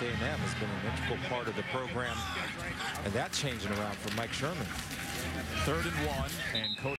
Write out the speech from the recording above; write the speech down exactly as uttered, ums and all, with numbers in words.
A and M has been an integral part of the program, and that changing around for Mike Sherman. Third and one, and Coach